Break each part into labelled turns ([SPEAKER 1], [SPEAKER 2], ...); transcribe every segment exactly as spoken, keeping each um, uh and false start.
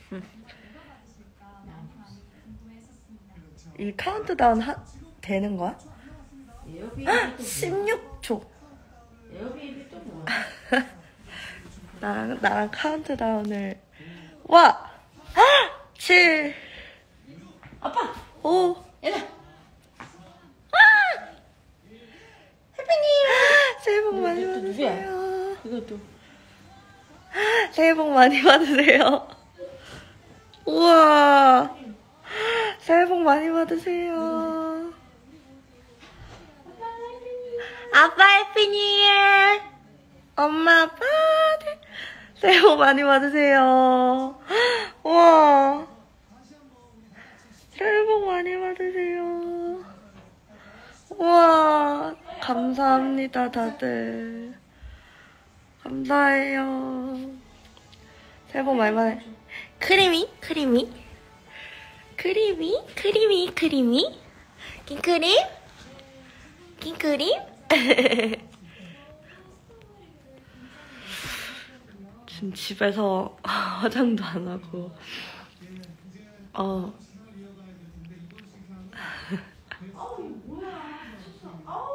[SPEAKER 1] 이 카운트다운 하, 되는 거야? 십육 초.
[SPEAKER 2] 에어비앤비 또 뭐야?
[SPEAKER 1] 나랑, 나랑 카운트다운을. 와! 칠.
[SPEAKER 2] 아빠!
[SPEAKER 1] 오.
[SPEAKER 2] 얘들아!
[SPEAKER 1] 해피니어! 새해 복 많이
[SPEAKER 2] 이것도 누구야?
[SPEAKER 1] 받으세요.
[SPEAKER 2] 이것도.
[SPEAKER 1] 새해 복 많이 받으세요. 우와. 새해 복 많이 받으세요. 아빠 해피 뉴 이어. 엄마 아빠 새해 복 많이 받으세요. 우와. 새해 복 많이 받으세요. 우와. 감사합니다 다들. 감사해요. 새해 복 많이 받아요. 크리미 크리미 크리미 크리미 크리미 킹크림 킹크림. 지금 집에서 화장도 안 하고 어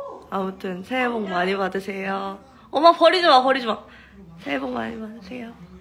[SPEAKER 1] 아무튼 새해 복 많이 받으세요. 엄마 버리지 마 버리지 마. 새해 복 많이 받으세요.